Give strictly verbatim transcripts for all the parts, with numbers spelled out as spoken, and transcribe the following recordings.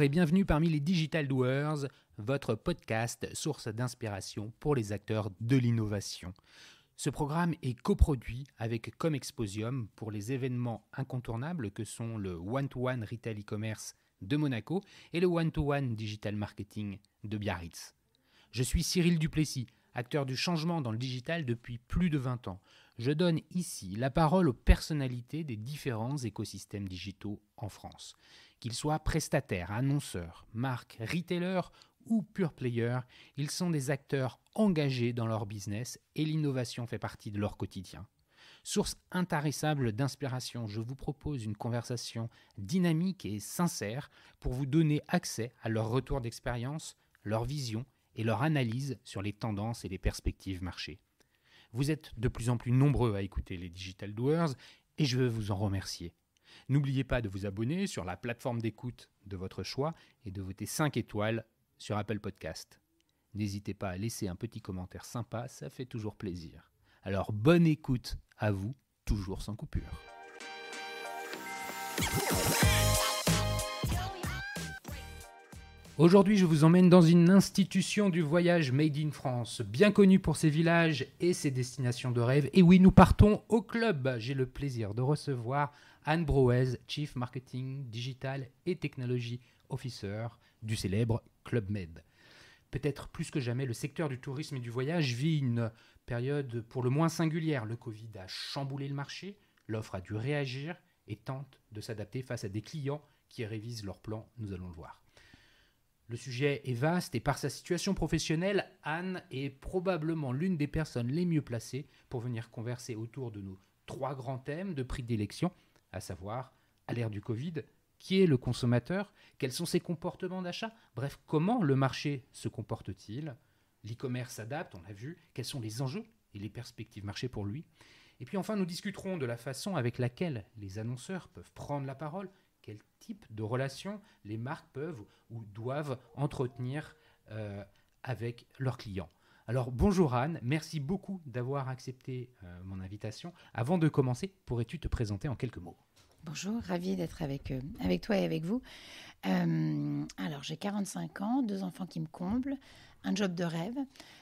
et bienvenue parmi les Digital Doers, votre podcast source d'inspiration pour les acteurs de l'innovation. Ce programme est coproduit avec Comexposium pour les événements incontournables que sont le One-to-One Retail e-commerce de Monaco et le One-to-One Digital Marketing de Biarritz. Je suis Cyril Duplessis, acteur du changement dans le digital depuis plus de vingt ans. Je donne ici la parole aux personnalités des différents écosystèmes digitaux en France. Qu'ils soient prestataires, annonceurs, marques, retailers ou pure players, ils sont des acteurs engagés dans leur business et l'innovation fait partie de leur quotidien. Source intarissable d'inspiration, je vous propose une conversation dynamique et sincère pour vous donner accès à leur retour d'expérience, leur vision et leur analyse sur les tendances et les perspectives marché. Vous êtes de plus en plus nombreux à écouter les Digital Doers et je veux vous en remercier. N'oubliez pas de vous abonner sur la plateforme d'écoute de votre choix et de voter cinq étoiles sur Apple Podcast. N'hésitez pas à laisser un petit commentaire sympa, ça fait toujours plaisir. Alors bonne écoute à vous, toujours sans coupure. Aujourd'hui, je vous emmène dans une institution du voyage Made in France, bien connue pour ses villages et ses destinations de rêve. Et oui, nous partons au club. J'ai le plaisir de recevoir Anne Brouez, Chief Marketing Digital et Technology Officer du célèbre Club Med. Peut-être plus que jamais, le secteur du tourisme et du voyage vit une période pour le moins singulière. Le Covid a chamboulé le marché, l'offre a dû réagir et tente de s'adapter face à des clients qui révisent leurs plans, nous allons le voir. Le sujet est vaste et par sa situation professionnelle, Anne est probablement l'une des personnes les mieux placées pour venir converser autour de nos trois grands thèmes de prédilection, à savoir, à l'ère du Covid, qui est le consommateur, quels sont ses comportements d'achat, bref, comment le marché se comporte-t-il, l'e-commerce s'adapte, on l'a vu, quels sont les enjeux et les perspectives marché pour lui. Et puis enfin, nous discuterons de la façon avec laquelle les annonceurs peuvent prendre la parole, quel type de relations les marques peuvent ou doivent entretenir euh, avec leurs clients. Alors bonjour Anne, merci beaucoup d'avoir accepté euh, mon invitation. Avant de commencer, pourrais-tu te présenter en quelques mots ? Bonjour, ravie d'être avec, euh, avec toi et avec vous. Euh, alors j'ai quarante-cinq ans, deux enfants qui me comblent, un job de rêve.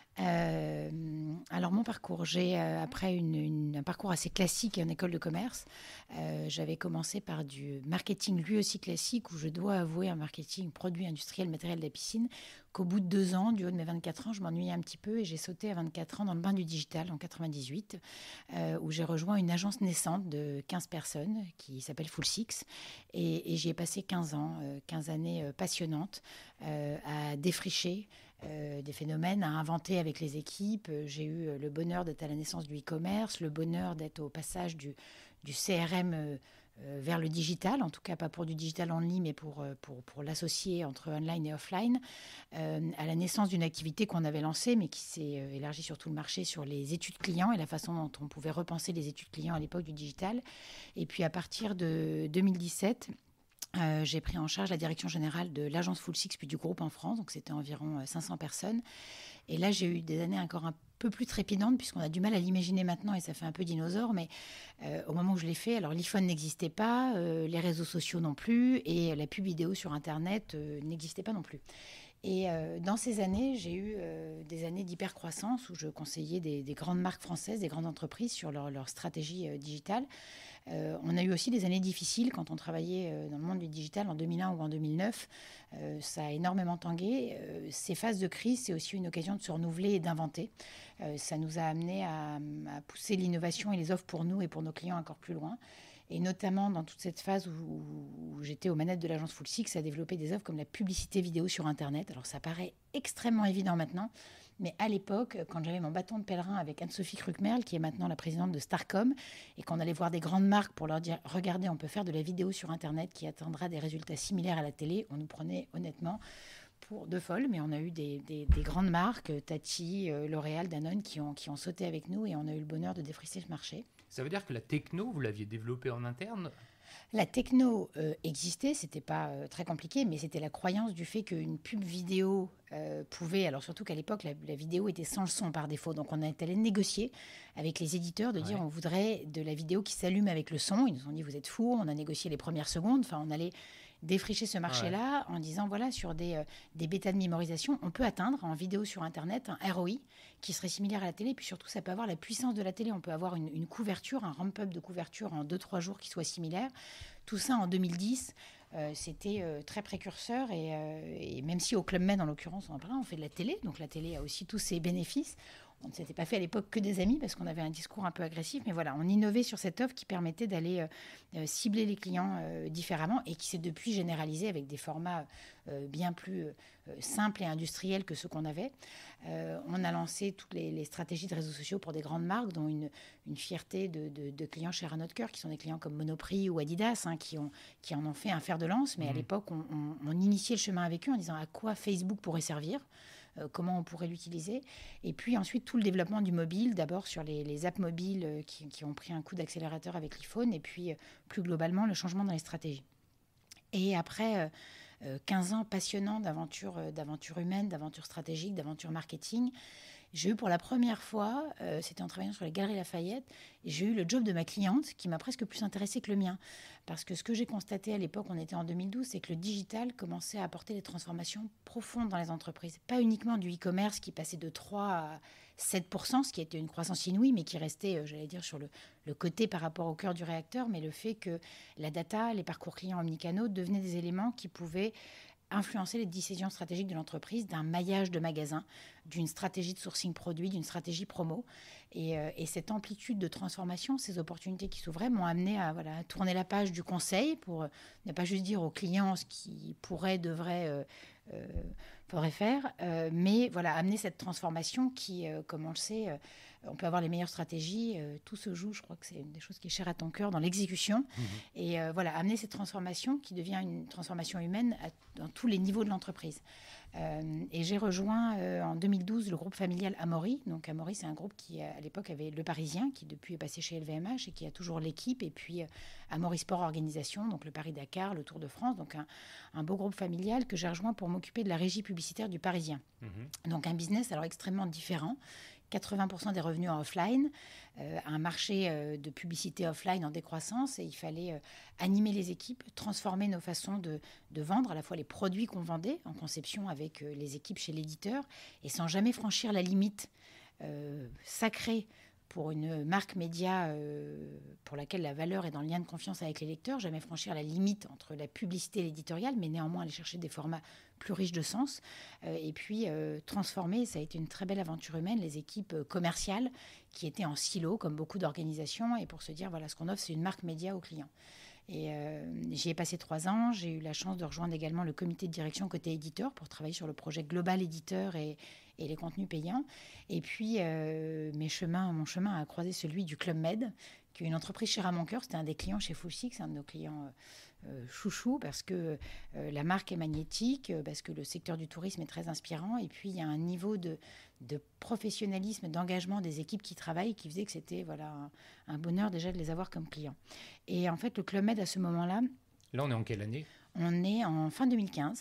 Euh, alors mon parcours, j'ai euh, après une, une, un parcours assez classique en école de commerce. Euh, j'avais commencé par du marketing lui aussi classique, où je dois avouer un marketing produit industriel matériel de la piscine, qu'au bout de deux ans, du haut de mes vingt-quatre ans, je m'ennuyais un petit peu et j'ai sauté à vingt-quatre ans dans le bain du digital en quatre-vingt-dix-huit, euh, où j'ai rejoint une agence naissante de quinze personnes qui s'appelle Full Six et, et j'y ai passé quinze ans, euh, quinze années euh, passionnantes euh, à défricher Euh, des phénomènes à inventer avec les équipes. Euh, j'ai eu euh, le bonheur d'être à la naissance du e-commerce, le bonheur d'être au passage du, du C R M euh, euh, vers le digital, en tout cas pas pour du digital en ligne, mais pour, euh, pour, pour l'associer entre online et offline, euh, à la naissance d'une activité qu'on avait lancée, mais qui s'est euh, élargie sur tout le marché, sur les études clients et la façon dont on pouvait repenser les études clients à l'époque du digital. Et puis à partir de deux mille dix-sept, Euh, j'ai pris en charge la direction générale de l'agence Full Six, puis du groupe en France, donc c'était environ cinq cents personnes. Et là, j'ai eu des années encore un peu plus trépidantes, puisqu'on a du mal à l'imaginer maintenant, et ça fait un peu dinosaure, mais euh, au moment où je l'ai fait, alors l'iPhone n'existait pas, euh, les réseaux sociaux non plus, et la pub vidéo sur Internet euh, n'existait pas non plus. Et euh, dans ces années, j'ai eu euh, des années d'hypercroissance où je conseillais des, des grandes marques françaises, des grandes entreprises sur leur, leur stratégie euh, digitale. Euh, on a eu aussi des années difficiles quand on travaillait euh, dans le monde du digital en deux mille un ou en deux mille neuf. Euh, ça a énormément tangué. Euh, ces phases de crise, c'est aussi une occasion de se renouveler et d'inventer. Euh, ça nous a amené à, à pousser l'innovation et les offres pour nous et pour nos clients encore plus loin. Et notamment dans toute cette phase où, où j'étais aux manettes de l'agence Full Six, à développer des offres comme la publicité vidéo sur Internet. Alors ça paraît extrêmement évident maintenant, mais à l'époque, quand j'avais mon bâton de pèlerin avec Anne-Sophie Kruckmerl, qui est maintenant la présidente de Starcom, et qu'on allait voir des grandes marques pour leur dire « Regardez, on peut faire de la vidéo sur Internet qui atteindra des résultats similaires à la télé », on nous prenait honnêtement pour deux folles, mais on a eu des, des, des grandes marques, Tati, euh, L'Oréal, Danone, qui ont, qui ont sauté avec nous et on a eu le bonheur de défricher ce marché. Ça veut dire que la techno, vous l'aviez développée en interne ? La techno euh, existait, c'était pas euh, très compliqué, mais c'était la croyance du fait qu'une pub vidéo euh, pouvait, alors surtout qu'à l'époque, la, la vidéo était sans le son par défaut, donc on est allé négocier avec les éditeurs de ouais. dire on voudrait de la vidéo qui s'allume avec le son. Ils nous ont dit vous êtes fous, on a négocié les premières secondes, enfin on allait défricher ce marché-là ouais. en disant, voilà, sur des, euh, des bêtas de mémorisation, on peut atteindre en vidéo sur Internet un R O I qui serait similaire à la télé. Et puis surtout, ça peut avoir la puissance de la télé. On peut avoir une, une couverture, un ramp-up de couverture en deux trois jours qui soit similaire. Tout ça en deux mille dix, euh, c'était euh, très précurseur. Et, euh, et même si au Club Med, en l'occurrence, on, on fait de la télé, donc la télé a aussi tous ses bénéfices. On ne s'était pas fait à l'époque que des amis parce qu'on avait un discours un peu agressif. Mais voilà, on innovait sur cette offre qui permettait d'aller euh, cibler les clients euh, différemment et qui s'est depuis généralisée avec des formats euh, bien plus euh, simples et industriels que ceux qu'on avait. Euh, on a lancé toutes les, les stratégies de réseaux sociaux pour des grandes marques, dont une, une fierté de, de, de clients chers à notre cœur, qui sont des clients comme Monoprix ou Adidas, hein, qui, ont, qui en ont fait un fer de lance. Mais mmh. à l'époque, on, on, on initiait le chemin avec eux en disant à quoi Facebook pourrait servir. Euh, comment on pourrait l'utiliser. Et puis ensuite, tout le développement du mobile, d'abord sur les, les apps mobiles euh, qui, qui ont pris un coup d'accélérateur avec l'iPhone, et puis euh, plus globalement, le changement dans les stratégies. Et après euh, quinze ans passionnants d'aventure, euh, d'aventure humaine, d'aventure stratégique, d'aventure marketing, j'ai eu pour la première fois, euh, c'était en travaillant sur les Galeries Lafayette, et j'ai eu le job de ma cliente qui m'a presque plus intéressée que le mien. Parce que ce que j'ai constaté à l'époque, on était en deux mille douze, c'est que le digital commençait à apporter des transformations profondes dans les entreprises. Pas uniquement du e-commerce qui passait de trois à sept pour cent, ce qui était une croissance inouïe, mais qui restait, euh, j'allais dire, sur le, le côté par rapport au cœur du réacteur, mais le fait que la data, les parcours clients omnicanaux devenaient des éléments qui pouvaient influencer les décisions stratégiques de l'entreprise, d'un maillage de magasins, d'une stratégie de sourcing produit, d'une stratégie promo. Et, euh, et cette amplitude de transformation, ces opportunités qui s'ouvraient m'ont amené à, voilà, à tourner la page du conseil pour euh, ne pas juste dire aux clients ce qui pourrait, devrait, euh, euh, faudrait faire, euh, mais voilà, amener cette transformation qui, euh, comme on le sait, euh, on peut avoir les meilleures stratégies, euh, tout se joue, je crois que c'est une des choses qui est chère à ton cœur, dans l'exécution. Mmh. Et euh, voilà, amener cette transformation qui devient une transformation humaine à, dans tous les niveaux de l'entreprise. Euh, et j'ai rejoint euh, en deux mille douze le groupe familial Amaury. Donc Amaury, c'est un groupe qui, à l'époque, avait Le Parisien, qui depuis est passé chez L V M H et qui a toujours l'équipe. Et puis euh, Amaury Sport Organisation, donc le Paris-Dakar, le Tour de France. Donc un, un beau groupe familial que j'ai rejoint pour m'occuper de la régie publicitaire du Parisien. Mmh. Donc un business alors extrêmement différent. quatre-vingts pour cent des revenus en offline, euh, un marché euh, de publicité offline en décroissance, et il fallait euh, animer les équipes, transformer nos façons de, de vendre, à la fois les produits qu'on vendait en conception avec euh, les équipes chez l'éditeur, et sans jamais franchir la limite euh, sacrée pour une marque média euh, pour laquelle la valeur est dans le lien de confiance avec les lecteurs, jamais franchir la limite entre la publicité et l'éditorial, mais néanmoins aller chercher des formats plus riches de sens. Euh, et puis euh, transformer, ça a été une très belle aventure humaine, les équipes euh, commerciales qui étaient en silo, comme beaucoup d'organisations, et pour se dire, voilà, ce qu'on offre, c'est une marque média aux clients. Et euh, j'y ai passé trois ans. J'ai eu la chance de rejoindre également le comité de direction côté éditeur pour travailler sur le projet Global Éditeur et, et les contenus payants. Et puis, euh, mes chemins, mon chemin a croisé celui du Club Med, qui est une entreprise chère à mon cœur. C'était un des clients chez Full Six, un de nos clients euh, chouchou, parce que euh, la marque est magnétique, parce que le secteur du tourisme est très inspirant. Et puis, il y a un niveau de, de professionnalisme, d'engagement des équipes qui travaillent qui faisait que c'était voilà, un, un bonheur déjà de les avoir comme clients. Et en fait, le Club Med, à ce moment-là... Là, on est en quelle année ? On est en fin deux mille quinze.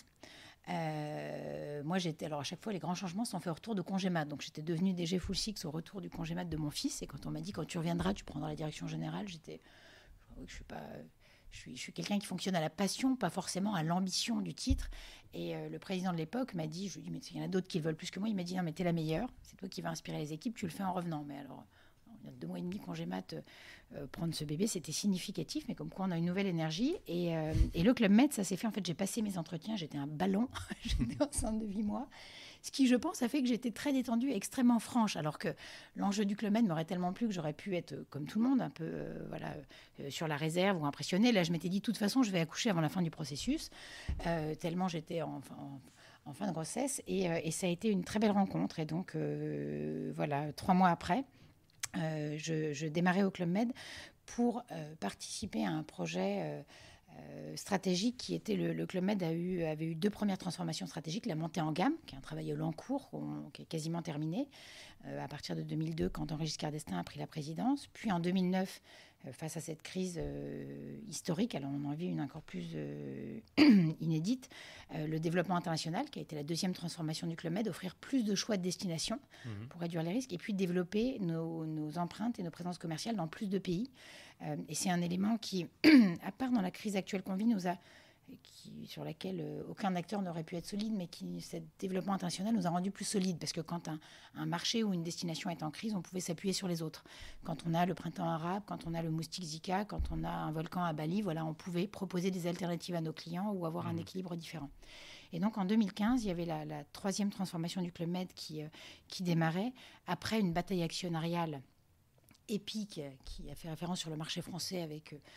Euh, moi, j'étais... Alors, à chaque fois, les grands changements sont faits au retour de congé mat. Donc, j'étais devenue D G Full Six au retour du congé mat de mon fils. Et quand on m'a dit, quand tu reviendras, tu prendras la direction générale, j'étais... Je suis pas... Je suis, je suis quelqu'un qui fonctionne à la passion, pas forcément à l'ambition du titre. Et euh, le président de l'époque m'a dit, je lui ai dit, mais il y en a d'autres qui le veulent plus que moi. Il m'a dit, non, mais t'es la meilleure. C'est toi qui vas inspirer les équipes. Tu le fais en revenant. Mais alors... Il y a deux mois et demi congé mat, euh, prendre ce bébé, c'était significatif, mais comme quoi on a une nouvelle énergie. Et, euh, et le Club Med, ça s'est fait. En fait, j'ai passé mes entretiens, j'étais un ballon, j'étais enceinte de huit mois. Ce qui, je pense, a fait que j'étais très détendue et extrêmement franche. Alors que l'enjeu du Club Med m'aurait tellement plu que j'aurais pu être, comme tout le monde, un peu euh, voilà, euh, sur la réserve ou impressionnée. Là, je m'étais dit, de toute façon, je vais accoucher avant la fin du processus, euh, tellement j'étais en, en, en fin de grossesse. Et, euh, et ça a été une très belle rencontre. Et donc, euh, voilà, trois mois après, Euh, je, je démarrais au Club Med pour euh, participer à un projet euh, euh, stratégique qui était le, le Club Med a eu, avait eu deux premières transformations stratégiques, la montée en gamme, qui est un travail au long cours, on, qui est quasiment terminé, euh, à partir de deux mille deux, quand Henri Giscard d'Estaing a pris la présidence, puis en deux mille neuf, euh, face à cette crise euh, historique, alors on en vit une encore plus euh, inédite, euh, le développement international, qui a été la deuxième transformation du Club Med, offrir plus de choix de destination mmh. pour réduire les risques, et puis développer nos, nos empreintes et nos présences commerciales dans plus de pays. Euh, et c'est un élément qui, à part dans la crise actuelle qu'on vit, nous a qui, sur laquelle euh, aucun acteur n'aurait pu être solide, mais qui, ce développement international nous a rendus plus solides, parce que quand un, un marché ou une destination est en crise, on pouvait s'appuyer sur les autres. Quand on a le printemps arabe, quand on a le moustique Zika, quand on a un volcan à Bali, voilà, on pouvait proposer des alternatives à nos clients ou avoir mmh. un équilibre différent. Et donc en deux mille quinze, il y avait la, la troisième transformation du Club Med qui, euh, qui démarrait, après une bataille actionnariale épique qui a fait référence sur le marché français avec euh,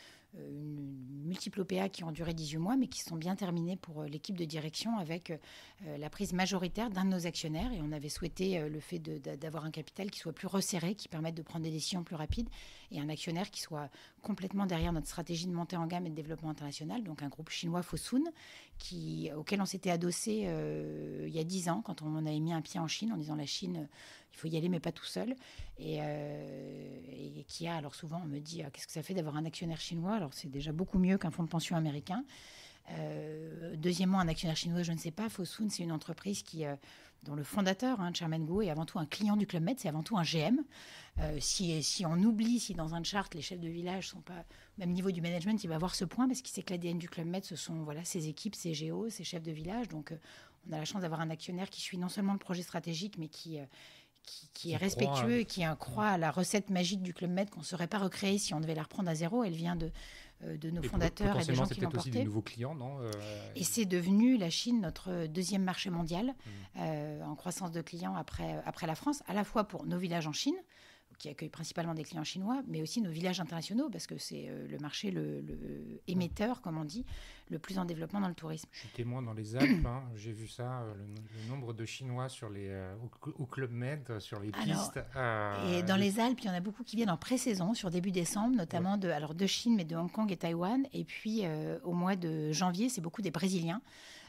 une multiple O P A qui ont duré dix-huit mois, mais qui sont bien terminées pour euh, l'équipe de direction avec euh, la prise majoritaire d'un de nos actionnaires. Et on avait souhaité euh, le fait de, de, d'avoir un capital qui soit plus resserré, qui permette de prendre des décisions plus rapides, et un actionnaire qui soit complètement derrière notre stratégie de montée en gamme et de développement international, donc un groupe chinois Fosun, qui, auquel on s'était adossé euh, il y a dix ans, quand on avait mis un pied en Chine, en disant la Chine, il faut y aller, mais pas tout seul. Et, euh, et qui a, alors souvent, on me dit, ah, qu'est-ce que ça fait d'avoir un actionnaire chinois? Alors, c'est déjà beaucoup mieux qu'un fonds de pension américain. Euh, deuxièmement, un actionnaire chinois, je ne sais pas. Fosun, c'est une entreprise qui, euh, dont le fondateur, hein, Chairman Guo, est avant tout un client du Club Med, c'est avant tout un G M. Euh, si, si on oublie, si dans un chart, les chefs de village ne sont pas au même niveau du management, il va avoir ce point, parce qu'il sait que l'A D N du Club Med, ce sont voilà, ses équipes, ses G O, ses chefs de village. Donc, euh, on a la chance d'avoir un actionnaire qui suit non seulement le projet stratégique, mais qui... Euh, Qui, qui, qui est respectueux croit, et qui croit à la recette magique du Club Med qu'on ne saurait pas recréer si on devait la reprendre à zéro. Elle vient de, euh, de nos et fondateurs et des gens qui l'ont portée. C'est aussi des nouveaux clients, non euh... Et c'est devenu, la Chine, notre deuxième marché mondial mmh. euh, en croissance de clients après, après la France, à la fois pour nos villages en Chine, qui accueillent principalement des clients chinois, mais aussi nos villages internationaux, parce que c'est euh, le marché le, le émetteur, comme on dit, le plus en développement dans le tourisme. Je suis témoin dans les Alpes, hein, j'ai vu ça, le, le nombre de Chinois sur les, euh, au, au Club Med, sur les alors, pistes. Euh, et dans les... les Alpes, il y en a beaucoup qui viennent en pré-saison, sur début décembre, notamment ouais. de, alors de Chine, mais de Hong Kong et Taïwan. Et puis euh, au mois de janvier, c'est beaucoup des Brésiliens.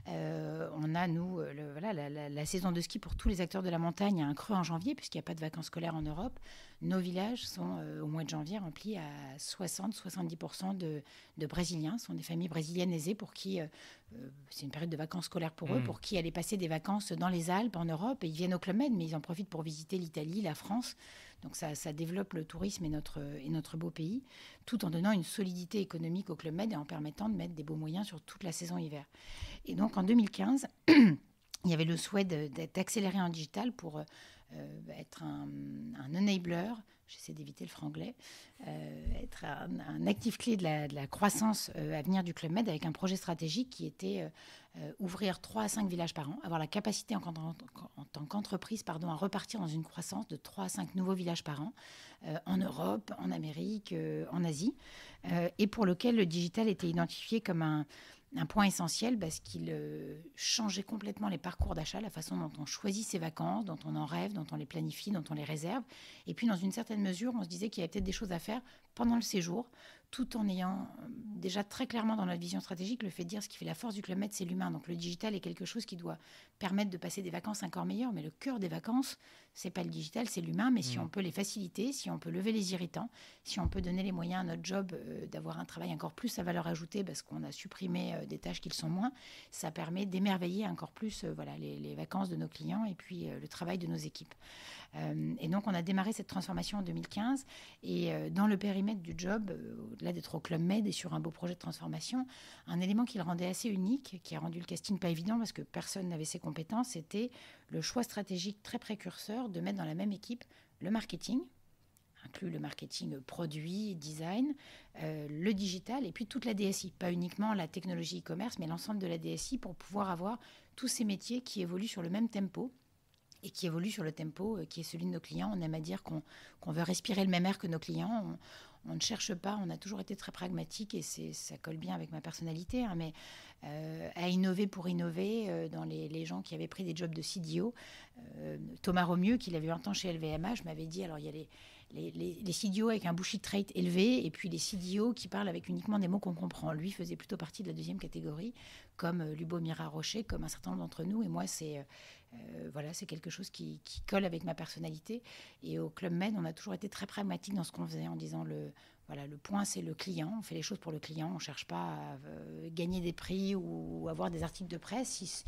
Euh, on a, nous, le, voilà, la, la, la saison de ski pour tous les acteurs de la montagne, il y a un creux en janvier, puisqu'il n'y a pas de vacances scolaires en Europe. Nos villages sont, euh, au mois de janvier, remplis à soixante à soixante-dix pour cent de, de Brésiliens. Ce sont des familles brésiliennes aisées pour qui, euh, c'est une période de vacances scolaires pour mmh. eux, pour qui aller passer des vacances dans les Alpes, en Europe. Et ils viennent au Club Med, mais ils en profitent pour visiter l'Italie, la France. Donc ça, ça développe le tourisme et notre, et notre beau pays, tout en donnant une solidité économique au Club Med et en permettant de mettre des beaux moyens sur toute la saison hiver. Et donc en deux mille quinze, il y avait le souhait de, d'accélérer en digital pour euh, être un, un enabler, j'essaie d'éviter le franglais, euh, être un, un actif clé de la, de la croissance euh, à venir du Club Med, avec un projet stratégique qui était euh, euh, ouvrir trois à cinq villages par an, avoir la capacité en, en, en tant qu'entreprise pardon, à repartir dans une croissance de trois à cinq nouveaux villages par an, euh, en Europe, en Amérique, euh, en Asie, euh, et pour lequel le digital était identifié comme un... un point essentiel parce qu'il euh, changeait complètement les parcours d'achat, la façon dont on choisit ses vacances, dont on en rêve, dont on les planifie, dont on les réserve. Et puis, dans une certaine mesure, on se disait qu'il y avait peut-être des choses à faire pendant le séjour, tout en ayant déjà très clairement dans notre vision stratégique le fait de dire ce qui fait la force du Club Med, c'est l'humain. Donc le digital est quelque chose qui doit permettre de passer des vacances encore meilleures, mais le cœur des vacances, c'est pas le digital, c'est l'humain. Mais mmh. si on peut les faciliter, si on peut lever les irritants, si on peut donner les moyens à notre job euh, d'avoir un travail encore plus à valeur ajoutée parce qu'on a supprimé euh, des tâches qui le sont moins, ça permet d'émerveiller encore plus euh, voilà, les, les vacances de nos clients et puis euh, le travail de nos équipes. Euh, et donc on a démarré cette transformation en deux mille quinze et euh, dans le périmètre du job, euh, au-delà d'être au Club Med et sur un beau projet de transformation, un élément qui le rendait assez unique, qui a rendu le casting pas évident parce que personne n'avait ses compétences, c'était le choix stratégique très précurseur de mettre dans la même équipe le marketing, inclut le marketing produit, design, euh, le digital et puis toute la D S I, pas uniquement la technologie e-commerce, mais l'ensemble de la D S I pour pouvoir avoir tous ces métiers qui évoluent sur le même tempo et qui évolue sur le tempo euh, qui est celui de nos clients. On aime à dire qu'on, qu'on veut respirer le même air que nos clients. On, on ne cherche pas, on a toujours été très pragmatique et c'est, ça colle bien avec ma personnalité, hein, mais euh, à innover pour innover, euh, dans les, les gens qui avaient pris des jobs de C D O. Euh, Thomas Romieux, qui l'avait eu un temps chez L V M H, m'avait dit, alors il y a les, les, les, les C D O avec un bullshit rate élevé et puis les C D O qui parlent avec uniquement des mots qu'on comprend. Lui faisait plutôt partie de la deuxième catégorie, comme euh, Lubomira Rocher, comme un certain nombre d'entre nous, et moi c'est... Euh, Euh, voilà, c'est quelque chose qui, qui colle avec ma personnalité. Et au Club Med, on a toujours été très pragmatique dans ce qu'on faisait en disant le, voilà, le point, c'est le client. On fait les choses pour le client. On ne cherche pas à euh, gagner des prix ou, ou avoir des articles de presse. Si,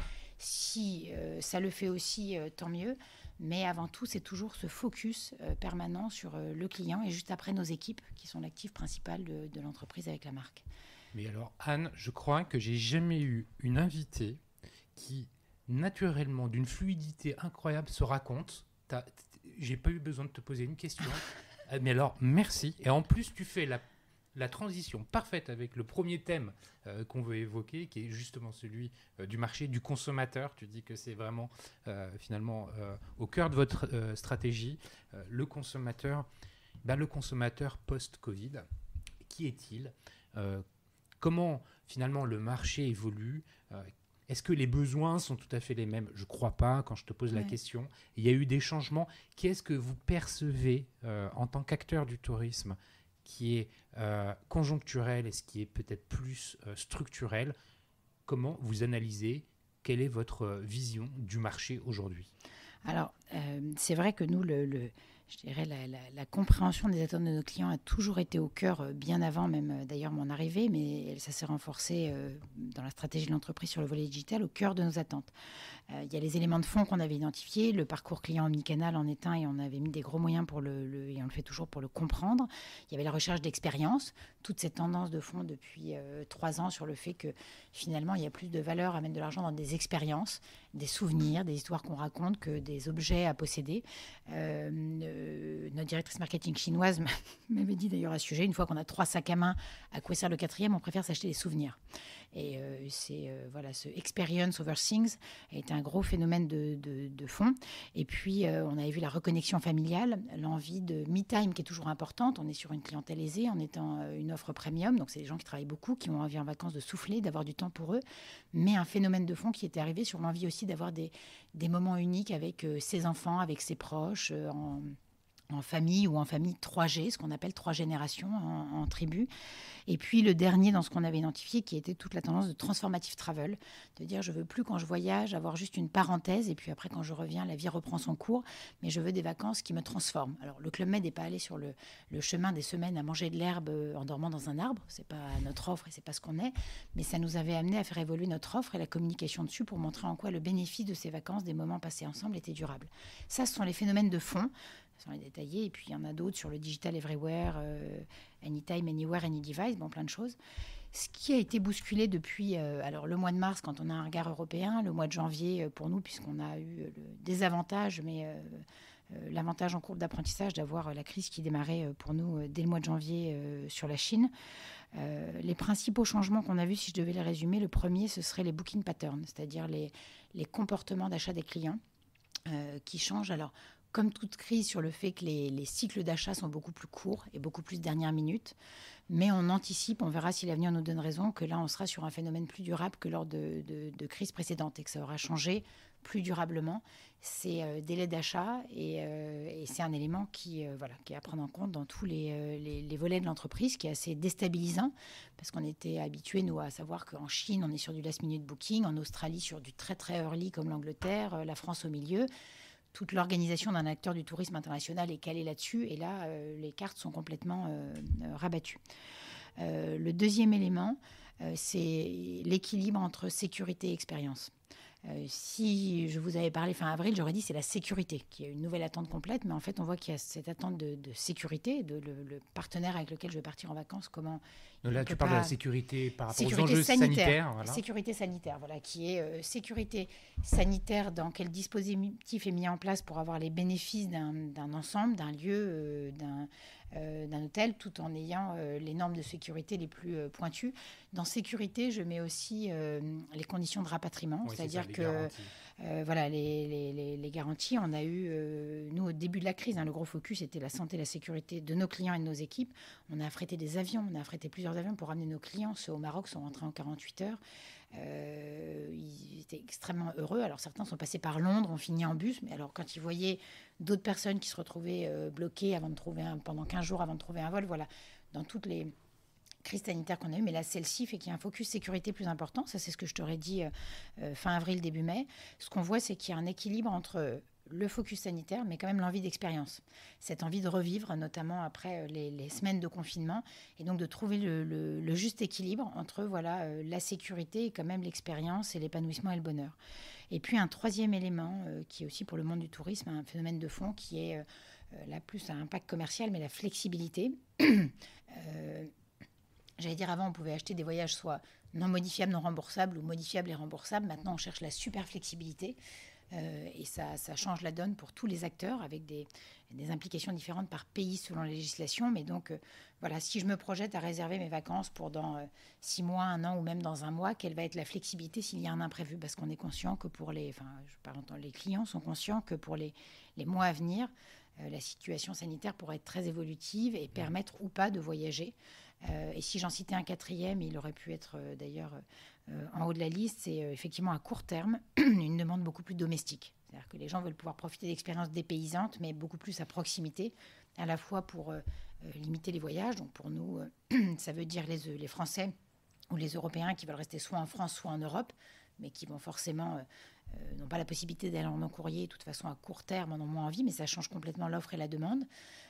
si euh, ça le fait aussi, euh, tant mieux. Mais avant tout, c'est toujours ce focus euh, permanent sur euh, le client et juste après nos équipes qui sont l'actif principal de, de l'entreprise avec la marque. Mais alors, Anne, je crois que j'ai jamais eu une invitée qui, naturellement, d'une fluidité incroyable, se raconte. T'as- t- J'ai pas eu besoin de te poser une question. Euh, Mais alors, merci. Et en plus, tu fais la, la transition parfaite avec le premier thème euh, qu'on veut évoquer, qui est justement celui euh, du marché du consommateur. Tu dis que c'est vraiment, euh, finalement, euh, au cœur de votre euh, stratégie. Euh, le consommateur, ben, le consommateur post-Covid, qui est-il? Euh, Comment finalement le marché évolue? Euh, Est-ce que les besoins sont tout à fait les mêmes? Je ne crois pas quand je te pose la Ouais. question. Il y a eu des changements. Qu'est-ce que vous percevez euh, en tant qu'acteur du tourisme qui est euh, conjoncturel et ce qui est peut-être plus euh, structurel? Comment vous analysez? Quelle est votre euh, vision du marché aujourd'hui? Alors, euh, c'est vrai que nous, le, le- je dirais la, la- la compréhension des attentes de nos clients a toujours été au cœur, euh, bien avant même euh, d'ailleurs mon arrivée, mais ça s'est renforcé euh, dans la stratégie de l'entreprise sur le volet digital, au cœur de nos attentes. Euh, il y a les éléments de fond qu'on avait identifiés, le parcours client omnicanal en est un, et on avait mis des gros moyens pour le, le- et on le fait toujours pour le comprendre. Il y avait la recherche d'expérience, toute cette tendance de fond depuis euh, trois ans sur le fait que finalement il y a plus de valeur à mettre de l'argent dans des expériences, des souvenirs, des histoires qu'on raconte que des objets à posséder. Euh, euh, notre directrice marketing chinoise m'avait dit d'ailleurs à ce sujet, une fois qu'on a trois sacs à main, à quoi sert le quatrième? On préfère s'acheter des souvenirs. Et euh, c'est euh, voilà, ce experience over things a été un gros phénomène de, de, de fond. Et puis euh, on avait vu la reconnexion familiale, l'envie de me time qui est toujours importante. On est sur une clientèle aisée en étant euh, une offre premium, donc c'est des gens qui travaillent beaucoup, qui ont envie en vacances de souffler, d'avoir du temps pour eux. Mais un phénomène de fond qui était arrivé sur l'envie aussi d'avoir des, des moments uniques avec euh, ses enfants, avec ses proches, euh, en en famille ou en famille trois G, ce qu'on appelle trois générations en, en tribu. Et puis le dernier dans ce qu'on avait identifié, qui était toute la tendance de transformative travel, de dire je veux plus quand je voyage avoir juste une parenthèse et puis après quand je reviens la vie reprend son cours, mais je veux des vacances qui me transforment. Alors le Club Med n'est pas allé sur le, le chemin des semaines à manger de l'herbe en dormant dans un arbre, c'est pas notre offre et c'est pas ce qu'on est, mais ça nous avait amené à faire évoluer notre offre et la communication dessus pour montrer en quoi le bénéfice de ces vacances, des moments passés ensemble était durable. Ça, ce sont les phénomènes de fond sans les détailler. Et puis il y en a d'autres sur le digital everywhere, euh, anytime, anywhere, any device, bon, plein de choses. Ce qui a été bousculé depuis euh, alors le mois de mars, quand on a un regard européen, le mois de janvier euh, pour nous, puisqu'on a eu euh, le désavantage, mais euh, euh, l'avantage en courbe d'apprentissage d'avoir euh, la crise qui démarrait euh, pour nous euh, dès le mois de janvier euh, sur la Chine. Euh, les principaux changements qu'on a vus, si je devais les résumer, le premier, ce serait les booking patterns, c'est-à-dire les, les comportements d'achat des clients euh, qui changent. Alors, comme toute crise, sur le fait que les, les cycles d'achat sont beaucoup plus courts et beaucoup plus dernière minute. Mais on anticipe, on verra si l'avenir nous donne raison, que là, on sera sur un phénomène plus durable que lors de, de, de crises précédentes et que ça aura changé plus durablement ces euh, délais d'achat. Et, euh, et c'est un élément qui, euh, voilà, qui est à prendre en compte dans tous les, euh, les, les volets de l'entreprise, qui est assez déstabilisant, parce qu'on était habitués, nous, à savoir qu'en Chine, on est sur du last minute booking, en Australie, sur du très, très early comme l'Angleterre, euh, la France au milieu. Toute l'organisation d'un acteur du tourisme international est calée là-dessus. Et là, euh, les cartes sont complètement euh, euh, rabattues. Euh, le deuxième élément, euh, c'est l'équilibre entre sécurité et expérience. Euh, si je vous avais parlé fin avril, j'aurais dit c'est la sécurité qui est une nouvelle attente complète, mais en fait on voit qu'il y a cette attente de, de sécurité, de le, le partenaire avec lequel je vais partir en vacances, comment Donc là, tu parles de la sécurité par rapport aux sécurité enjeux sanitaire, sanitaires. Voilà. sécurité sanitaire, voilà, qui est euh, sécurité sanitaire dans quel dispositif est mis en place pour avoir les bénéfices d'un, d'un ensemble, d'un lieu, euh, d'un, euh, d'un hôtel, tout en ayant euh, les normes de sécurité les plus euh, pointues. Dans sécurité, je mets aussi euh, les conditions de rapatriement, Oui, c'est-à-dire c'est ça, les que garanties. euh, voilà, les, les, les, les garanties, on a eu, euh, nous, au début de la crise, hein, le gros focus était la santé et la sécurité de nos clients et de nos équipes. On a affrété des avions, on a affrété plusieurs avions pour ramener nos clients. Ceux au Maroc sont rentrés en quarante-huit heures. Euh, ils étaient extrêmement heureux. Alors certains sont passés par Londres, ont fini en bus, mais alors quand ils voyaient d'autres personnes qui se retrouvaient euh, bloquées avant de trouver un, pendant quinze jours avant de trouver un vol, voilà, dans toutes les crise sanitaire qu'on a eue, mais là, celle-ci fait qu'il y a un focus sécurité plus important. Ça, c'est ce que je t'aurais dit euh, fin avril, début mai. Ce qu'on voit, c'est qu'il y a un équilibre entre le focus sanitaire, mais quand même l'envie d'expérience. Cette envie de revivre, notamment après les, les semaines de confinement, et donc de trouver le, le, le juste équilibre entre voilà, euh, la sécurité et quand même l'expérience et l'épanouissement et le bonheur. Et puis un troisième élément, euh, qui est aussi pour le monde du tourisme, un phénomène de fond qui est euh, là plus un impact commercial, mais la flexibilité. euh, j'allais dire avant, on pouvait acheter des voyages soit non modifiables, non remboursables ou modifiables et remboursables. Maintenant, on cherche la super flexibilité. Euh, et ça, ça change la donne pour tous les acteurs avec des, des implications différentes par pays selon les législations. Mais donc, euh, voilà, si je me projette à réserver mes vacances pour dans euh, six mois, un an ou même dans un mois, quelle va être la flexibilité s'il y a un imprévu? Parce qu'on est conscient que pour les... Enfin, je parle en tant que les clients sont conscients que pour les, les mois à venir, euh, la situation sanitaire pourrait être très évolutive et permettre ou pas de voyager. Euh, et si j'en citais un quatrième, il aurait pu être euh, d'ailleurs euh, en haut de la liste, c'est euh, effectivement à court terme une demande beaucoup plus domestique. C'est-à-dire que les gens veulent pouvoir profiter d'expériences dépaysantes, mais beaucoup plus à proximité, à la fois pour euh, euh, limiter les voyages. Donc pour nous, euh, ça veut dire les, les Français ou les Européens qui veulent rester soit en France, soit en Europe, mais qui vont forcément... Euh, Euh, n'ont pas la possibilité d'aller en long courrier, de toute façon à court terme, en ont moins envie, mais ça change complètement l'offre et la demande.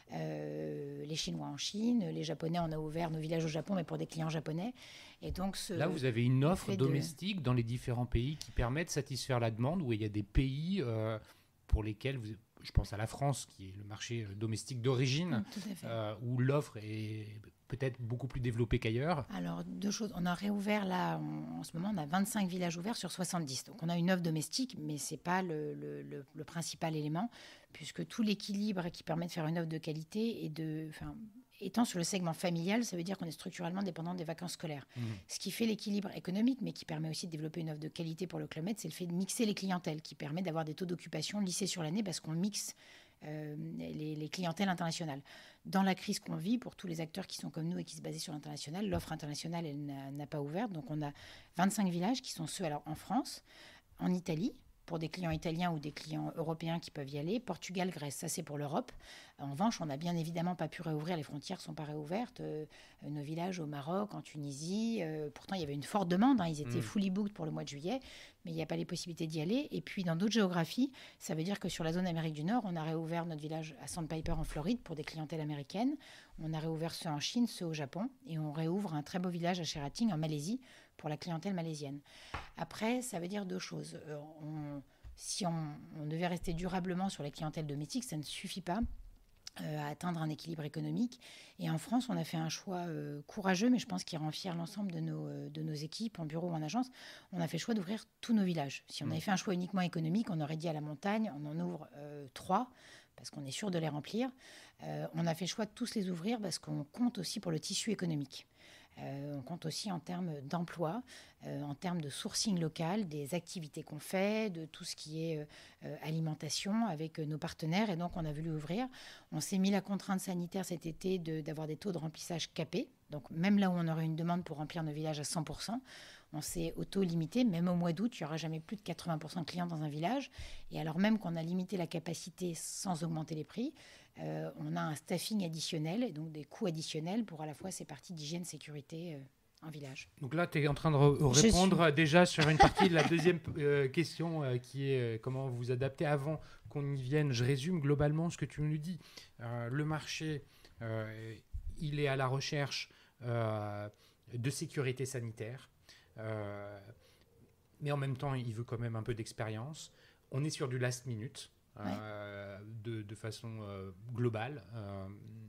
Euh, les Chinois en Chine, les Japonais, on a ouvert nos villages au Japon, mais pour des clients japonais. Et donc ce, Là, vous avez une offre domestique de... dans les différents pays qui permet de satisfaire la demande, où il y a des pays euh, pour lesquels, vous, je pense à la France, qui est le marché domestique d'origine, euh, où l'offre est peut-être beaucoup plus développée qu'ailleurs. Alors, deux choses. On a réouvert, là, on, en ce moment, on a vingt-cinq villages ouverts sur soixante-dix. Donc, on a une offre domestique, mais ce n'est pas le, le, le, le principal élément, puisque tout l'équilibre qui permet de faire une offre de qualité et de... Enfin, étant sur le segment familial, ça veut dire qu'on est structurellement dépendant des vacances scolaires. Mmh. Ce qui fait l'équilibre économique, mais qui permet aussi de développer une offre de qualité pour le Club Med, c'est le fait de mixer les clientèles, qui permet d'avoir des taux d'occupation lissés sur l'année, parce qu'on mixe euh, les, les clientèles internationales. Dans la crise qu'on vit, pour tous les acteurs qui sont comme nous et qui se basent sur l'international, l'offre internationale, elle n'a, n'a pas ouvert. Donc, on a vingt-cinq villages qui sont ceux alors, en France, en Italie, pour des clients italiens ou des clients européens qui peuvent y aller. Portugal, Grèce, ça c'est pour l'Europe. En revanche, on n'a bien évidemment pas pu réouvrir, les frontières ne sont pas réouvertes. Euh, nos villages au Maroc, en Tunisie, euh, pourtant il y avait une forte demande, hein, ils étaient mmh. fully booked pour le mois de juillet, mais il n'y a pas les possibilités d'y aller. Et puis dans d'autres géographies, ça veut dire que sur la zone Amérique du Nord, on a réouvert notre village à Sandpiper en Floride pour des clientèles américaines. On a réouvert ceux en Chine, ceux au Japon, et on réouvre un très beau village à Sherating en Malaisie pour la clientèle malaisienne. Après, ça veut dire deux choses. Euh, on, si on, on devait rester durablement sur la clientèle domestique, ça ne suffit pas euh, à atteindre un équilibre économique. Et en France, on a fait un choix euh, courageux, mais je pense qu'il rend fier l'ensemble de nos, euh, de nos équipes, en bureau ou en agence. On a fait le choix d'ouvrir tous nos villages. Si on avait fait un choix uniquement économique, on aurait dit à la montagne, on en ouvre euh, trois, parce qu'on est sûr de les remplir. Euh, on a fait le choix de tous les ouvrir parce qu'on compte aussi pour le tissu économique. Euh, on compte aussi en termes d'emploi, euh, en termes de sourcing local, des activités qu'on fait, de tout ce qui est euh, alimentation avec euh, nos partenaires. Et donc, on a voulu ouvrir. On s'est mis la contrainte sanitaire cet été de, d'avoir des taux de remplissage capés. Donc, même là où on aurait une demande pour remplir nos villages à cent pour cent, on s'est auto-limité. Même au mois d'août, il n'y aura jamais plus de quatre-vingts pour cent de clients dans un village. Et alors même qu'on a limité la capacité sans augmenter les prix, Euh, on a un staffing additionnel et donc des coûts additionnels pour à la fois ces parties d'hygiène, sécurité euh, en village. Donc là, tu es en train de re- répondre suis... déjà sur une partie de la deuxième euh, question euh, qui est euh, comment vous adapter avant qu'on y vienne. Je résume globalement ce que tu nous dis. Euh, le marché, euh, il est à la recherche euh, de sécurité sanitaire, euh, mais en même temps, il veut quand même un peu d'expérience. On est sur du last minute. Ouais. Euh, de, de façon euh, globale euh,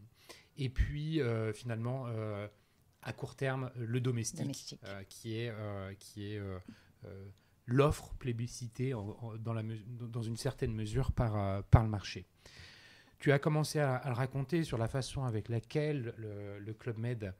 et puis euh, finalement euh, à court terme le domestique, domestique. Euh, qui est, euh, qui est euh, euh, l'offre plébiscitée en, en, dans, la me- dans une certaine mesure par, euh, par le marché. Tu as commencé à, à le raconter sur la façon avec laquelle le, le Club Med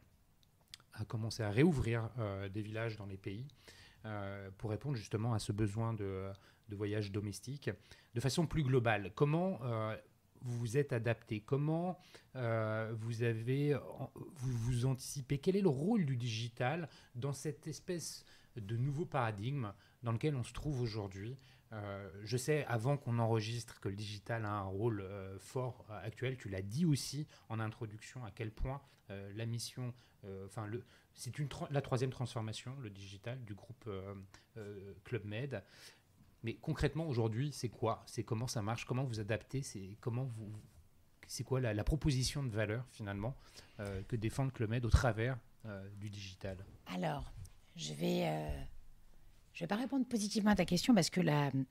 a commencé à réouvrir euh, des villages dans les pays euh, pour répondre justement à ce besoin de de voyage domestique, de façon plus globale. Comment euh, vous vous êtes adapté? Comment euh, vous avez vous, vous anticipez? Quel est le rôle du digital dans cette espèce de nouveau paradigme dans lequel on se trouve aujourd'hui? euh, Je sais, avant qu'on enregistre, que le digital a un rôle euh, fort euh, actuel. Tu l'as dit aussi en introduction, à quel point euh, la mission... Enfin, euh, c'est une tra- la troisième transformation, le digital, du groupe euh, euh, Club Med. Mais concrètement, aujourd'hui, c'est quoi? C'est comment ça marche? Comment vous adaptez? C'est, comment vous, c'est quoi la, la proposition de valeur, finalement, euh, que défend le Club Med au travers euh, du digital? Alors, je vais, euh, je vais pas répondre positivement à ta question parce que la,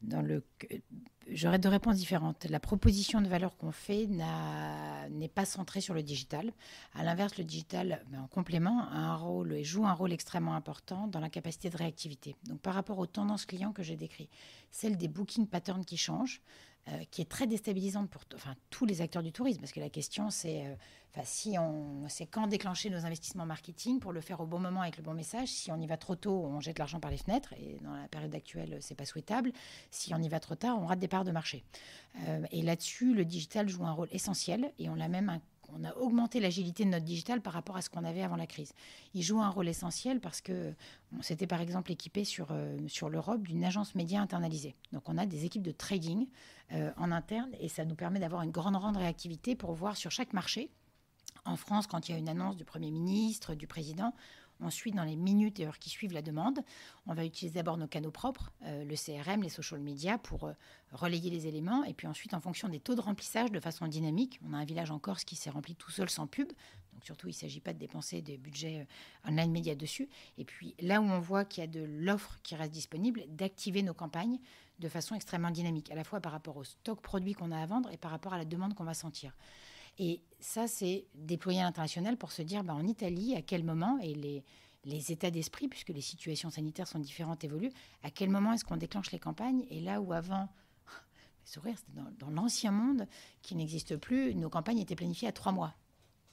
dans le, j'aurais deux réponses différentes. La proposition de valeur qu'on fait n'a, n'est pas centrée sur le digital. À l'inverse, le digital, ben, en complément, a un rôle et joue un rôle extrêmement important dans la capacité de réactivité. Donc, par rapport aux tendances clients que j'ai décrites, celle des booking patterns qui changent, euh, qui est très déstabilisante pour t- enfin, tous les acteurs du tourisme, parce que la question, c'est, euh, enfin, si on, c'est quand déclencher nos investissements marketing pour le faire au bon moment avec le bon message. Si on y va trop tôt, on jette l'argent par les fenêtres, et dans la période actuelle, c'est pas souhaitable. Si on y va trop tard, on rate des parts de marché. Euh, et là-dessus, le digital joue un rôle essentiel, et on l'a même un- on a augmenté l'agilité de notre digital par rapport à ce qu'on avait avant la crise. Il joue un rôle essentiel parce que on s'était par exemple équipé sur, euh, sur l'Europe d'une agence média internalisée. Donc on a des équipes de trading euh, en interne, et ça nous permet d'avoir une grande, grande réactivité pour voir sur chaque marché. En France, quand il y a une annonce du Premier ministre, du Président, on suit dans les minutes et heures qui suivent la demande. On va utiliser d'abord nos canaux propres, euh, le C R M, les social media, pour euh, relayer les éléments. Et puis ensuite, en fonction des taux de remplissage de façon dynamique, on a un village en Corse qui s'est rempli tout seul sans pub. Donc surtout, il ne s'agit pas de dépenser des budgets euh, online média dessus. Et puis là où on voit qu'il y a de l'offre qui reste disponible, d'activer nos campagnes de façon extrêmement dynamique, à la fois par rapport au stock produit qu'on a à vendre et par rapport à la demande qu'on va sentir. Et ça, c'est déployé à l'international pour se dire, bah, en Italie, à quel moment, et les, les états d'esprit, puisque les situations sanitaires sont différentes, évoluent, à quel moment est-ce qu'on déclenche les campagnes. Et là où avant, sourire, c'était dans, dans l'ancien monde, qui n'existe plus, nos campagnes étaient planifiées à trois mois.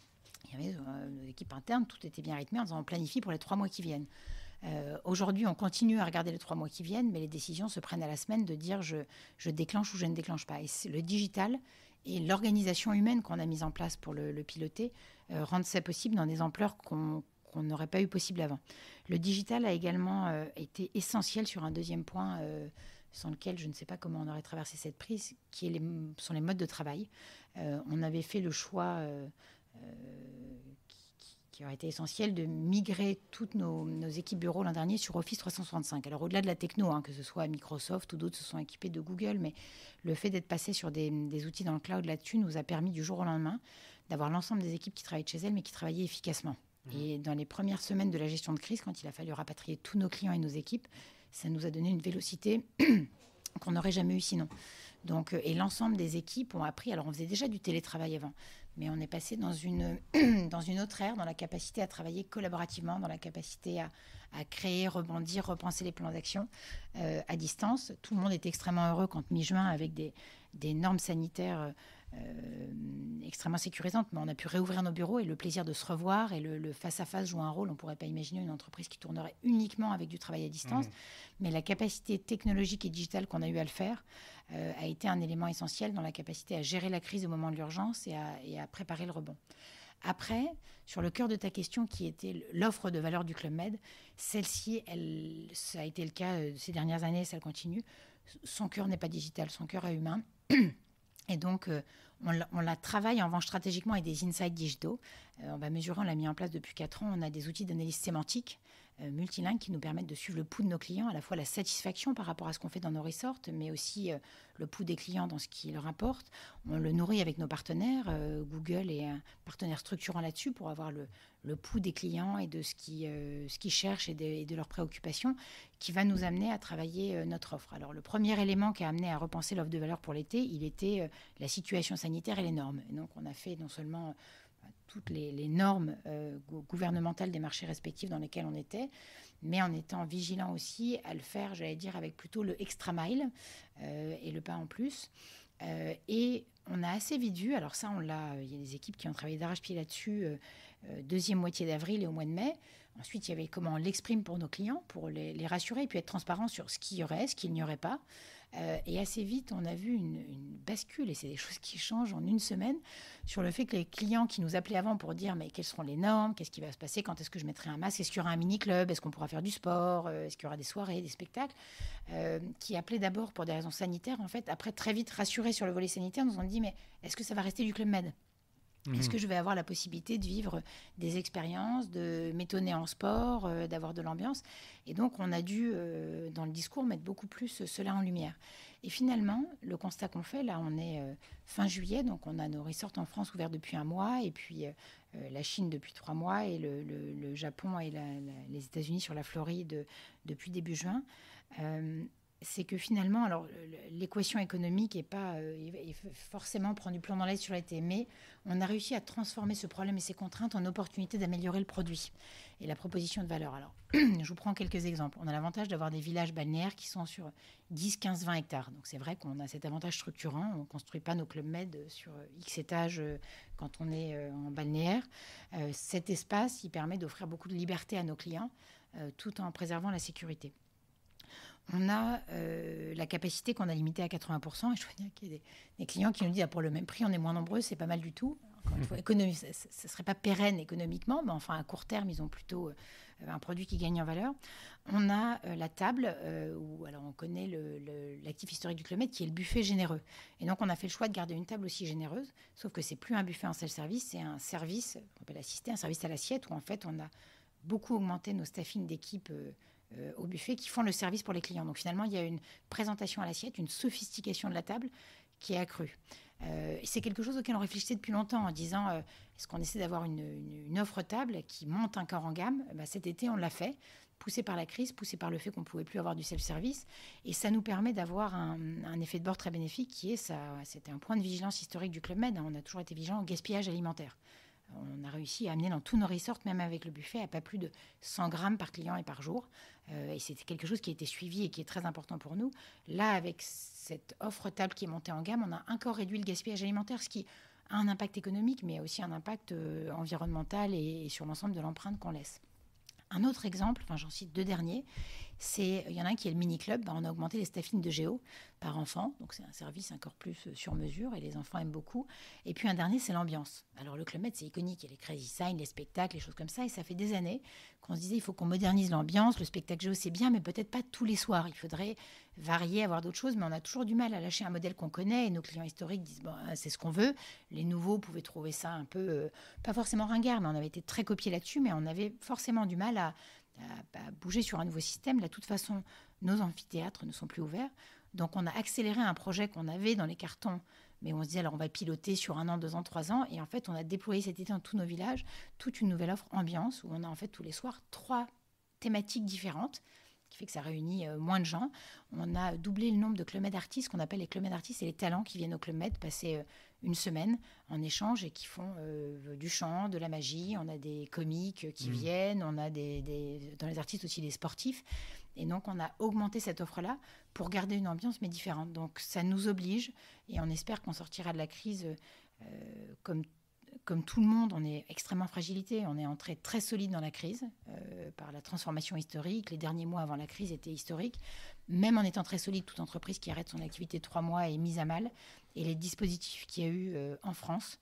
Il y avait euh, nos équipes internes, tout était bien rythmé en disant, on planifie pour les trois mois qui viennent. Euh, aujourd'hui, on continue à regarder les trois mois qui viennent, mais les décisions se prennent à la semaine de dire je, je déclenche ou je ne déclenche pas. Et le digital et l'organisation humaine qu'on a mise en place pour le, le piloter euh, rendent ça possible dans des ampleurs qu'on qu'on n'aurait pas eu possible avant. Le digital a également euh, été essentiel sur un deuxième point euh, sans lequel je ne sais pas comment on aurait traversé cette prise, qui est les, sont les modes de travail. Euh, on avait fait le choix... Euh, euh, qui aurait été essentiel de migrer toutes nos, nos équipes bureaux l'an dernier sur Office trois cent soixante-cinq. Alors au-delà de la techno, hein, que ce soit Microsoft ou d'autres se sont équipés de Google, mais le fait d'être passé sur des, des outils dans le cloud là-dessus nous a permis du jour au lendemain d'avoir l'ensemble des équipes qui travaillaient de chez elles, mais qui travaillaient efficacement. Mmh. Et dans les premières semaines de la gestion de crise, quand il a fallu rapatrier tous nos clients et nos équipes, ça nous a donné une vélocité qu'on n'aurait jamais eue sinon. Donc, et l'ensemble des équipes ont appris, alors on faisait déjà du télétravail avant, mais on est passé dans une, dans une autre ère, dans la capacité à travailler collaborativement, dans la capacité à, à créer, rebondir, repenser les plans d'action euh, à distance. Tout le monde était extrêmement heureux quand mi-juin, avec des, des normes sanitaires euh, extrêmement sécurisantes, mais on a pu réouvrir nos bureaux, et le plaisir de se revoir et le, le face-à-face joue un rôle. On ne pourrait pas imaginer une entreprise qui tournerait uniquement avec du travail à distance, mmh. mais la capacité technologique et digitale qu'on a eu à le faire euh, a été un élément essentiel dans la capacité à gérer la crise au moment de l'urgence et à, et à préparer le rebond. Après, sur le cœur de ta question qui était l'offre de valeur du Club Med, celle-ci, elle, ça a été le cas ces dernières années, ça continue. Son cœur n'est pas digital, son cœur est humain. Et donc, euh, on, la, on la travaille en revanche stratégiquement avec des insights digitaux. Euh, on va mesurer, on l'a mis en place depuis quatre ans. On a des outils d'analyse sémantique euh, multilingues qui nous permettent de suivre le pouls de nos clients, à la fois la satisfaction par rapport à ce qu'on fait dans nos resorts, mais aussi euh, le pouls des clients dans ce qui leur importe. On le nourrit avec nos partenaires. Euh, Google est un partenaire structurant là-dessus pour avoir le, le pouls des clients et de ce qu'ils, euh, ce qu'ils cherchent et de, et de leurs préoccupations, qui va nous amener à travailler euh, notre offre. Alors, le premier élément qui a amené à repenser l'offre de valeur pour l'été, il était euh, la situation sanitaire et les normes. Et donc, on a fait non seulement euh, toutes les, les normes euh, gouvernementales des marchés respectifs dans lesquels on était, mais en étant vigilant aussi à le faire, j'allais dire, avec plutôt le extra mile euh, et le pas en plus. Euh, et on a assez vite vu, alors ça, on l'a, il y a des équipes qui ont travaillé d'arrache-pied là-dessus, euh, euh, deuxième moitié d'avril et au mois de mai. Ensuite, il y avait comment on l'exprime pour nos clients, pour les, les rassurer, et puis être transparent sur ce qu'il y aurait, ce qu'il n'y aurait pas. Euh, et assez vite, on a vu une, une bascule, et c'est des choses qui changent en une semaine, sur le fait que les clients qui nous appelaient avant pour dire mais quelles seront les normes, qu'est-ce qui va se passer, quand est-ce que je mettrai un masque, est-ce qu'il y aura un mini-club, est-ce qu'on pourra faire du sport, euh, est-ce qu'il y aura des soirées, des spectacles, euh, qui appelaient d'abord pour des raisons sanitaires, en fait, après très vite rassurés sur le volet sanitaire, nous ont dit mais est-ce que ça va rester du Club Med ? Est-ce que je vais avoir la possibilité de vivre des expériences, de m'étonner en sport, euh, d'avoir de l'ambiance ? Et donc, on a dû, euh, dans le discours, mettre beaucoup plus cela en lumière. Et finalement, le constat qu'on fait, là, on est euh, fin juillet, donc on a nos resorts en France ouverts depuis un mois, et puis euh, la Chine depuis trois mois, et le, le, le Japon et la, la, les États-Unis sur la Floride depuis début juin. Euh, c'est que finalement, alors l'équation économique est pas euh, est forcément prendre du plomb dans l'aile sur l'été, mais on a réussi à transformer ce problème et ces contraintes en opportunité d'améliorer le produit et la proposition de valeur. Alors, je vous prends quelques exemples. On a l'avantage d'avoir des villages balnéaires qui sont sur dix, quinze, vingt hectares. Donc c'est vrai qu'on a cet avantage structurant. On ne construit pas nos clubs med sur X étages quand on est en balnéaire. Euh, cet espace, il permet d'offrir beaucoup de liberté à nos clients euh, tout en préservant la sécurité. On a euh, la capacité qu'on a limitée à quatre-vingts pour cent. Et je veux dire qu'il y a des, des clients qui nous disent ah, pour le même prix, on est moins nombreux, c'est pas mal du tout. Encore une fois, économie, ça ne serait pas pérenne économiquement, mais enfin, à court terme, ils ont plutôt euh, un produit qui gagne en valeur. On a euh, la table, euh, où alors on connaît le, le, l'actif historique du Club Med, qui est le buffet généreux. Et donc, on a fait le choix de garder une table aussi généreuse, sauf que c'est plus un buffet en self-service, c'est un service, on appelle assister, un service à l'assiette, où en fait, on a beaucoup augmenté nos staffings d'équipe euh, Euh, au buffet qui font le service pour les clients. Donc finalement, il y a une présentation à l'assiette, une sophistication de la table qui est accrue. Euh, c'est quelque chose auquel on réfléchissait depuis longtemps en disant euh, est-ce qu'on essaie d'avoir une, une, une offre table qui monte encore en gamme. Bah, cet été, on l'a fait, poussé par la crise, poussé par le fait qu'on ne pouvait plus avoir du self-service. Et ça nous permet d'avoir un, un effet de bord très bénéfique qui est, ça, c'était un point de vigilance historique du Club Med. On a toujours été vigilant au gaspillage alimentaire. On a réussi à amener dans tous nos resorts, même avec le buffet, à pas plus de cent grammes par client et par jour. Euh, et c'était quelque chose qui a été suivi et qui est très important pour nous. Là, avec cette offre table qui est montée en gamme, on a encore réduit le gaspillage alimentaire, ce qui a un impact économique, mais aussi un impact euh, environnemental et, et sur l'ensemble de l'empreinte qu'on laisse. Un autre exemple, enfin j'en cite deux derniers, c'est, il y en a un qui est le mini-club. Ben, on a augmenté les staffings de géo par enfant, donc c'est un service encore plus sur mesure et les enfants aiment beaucoup. Et puis un dernier, c'est l'ambiance. Alors le Club Med, c'est iconique, il y a les crazy signs, les spectacles, les choses comme ça, et ça fait des années qu'on se disait il faut qu'on modernise l'ambiance, le spectacle géo c'est bien, mais peut-être pas tous les soirs, il faudrait varier, avoir d'autres choses, mais on a toujours du mal à lâcher un modèle qu'on connaît, et nos clients historiques disent bon, c'est ce qu'on veut. Les nouveaux pouvaient trouver ça un peu, euh, pas forcément ringard, mais on avait été très copiés là-dessus, mais on avait forcément du mal à À, à bouger sur un nouveau système. Là, de toute façon, nos amphithéâtres ne sont plus ouverts. Donc, on a accéléré un projet qu'on avait dans les cartons, mais on se dit, alors, on va piloter sur un an, deux ans, trois ans. Et en fait, on a déployé cet été dans tous nos villages toute une nouvelle offre ambiance, où on a en fait tous les soirs trois thématiques différentes, qui fait que ça réunit euh, moins de gens. On a doublé le nombre de Club Med artistes, qu'on appelle les Club Med artistes, et les talents qui viennent au Club Med passer euh, une semaine en échange et qui font euh, du chant, de la magie. On a des comiques qui mmh. viennent, on a des, des, dans les artistes aussi des sportifs. Et donc, on a augmenté cette offre-là pour garder une ambiance, mais différente. Donc, ça nous oblige, et on espère qu'on sortira de la crise euh, comme Comme tout le monde, on est extrêmement fragilité. On est entré très solide dans la crise euh, par la transformation historique. Les derniers mois avant la crise étaient historiques. Même en étant très solide, toute entreprise qui arrête son activité de trois mois est mise à mal. Et les dispositifs qu'il y a eu euh, en France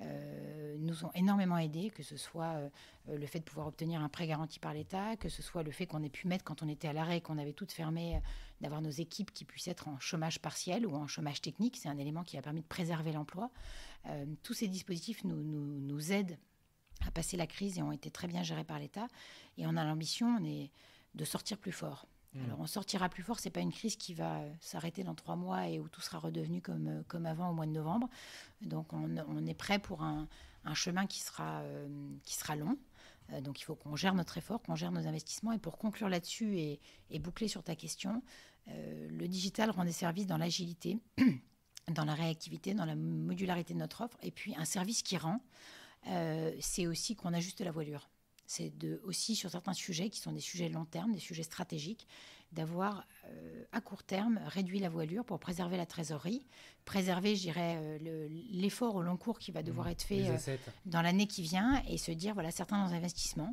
euh, nous ont énormément aidés, que ce soit euh, le fait de pouvoir obtenir un prêt garanti par l'État, que ce soit le fait qu'on ait pu mettre, quand on était à l'arrêt, qu'on avait tout fermé, euh, d'avoir nos équipes qui puissent être en chômage partiel ou en chômage technique. C'est un élément qui a permis de préserver l'emploi. Euh, tous ces dispositifs nous, nous, nous aident à passer la crise et ont été très bien gérés par l'État. Et on a l'ambition on est, de sortir plus fort. Mmh. Alors on sortira plus fort, ce n'est pas une crise qui va s'arrêter dans trois mois et où tout sera redevenu comme, comme avant au mois de novembre. Donc on, on est prêt pour un, un chemin qui sera, euh, qui sera long. Euh, donc il faut qu'on gère notre effort, qu'on gère nos investissements. Et pour conclure là-dessus et, et boucler sur ta question, euh, le digital rend des services dans l'agilité, dans la réactivité, dans la modularité de notre offre. Et puis, un service qui rend, euh, c'est aussi qu'on ajuste la voilure. C'est de, aussi, sur certains sujets, qui sont des sujets long terme, des sujets stratégiques, d'avoir, euh, à court terme, réduit la voilure pour préserver la trésorerie, préserver, je dirais, euh, le, l'effort au long cours qui va devoir mmh, être fait euh, dans l'année qui vient, et se dire, voilà, certains investissements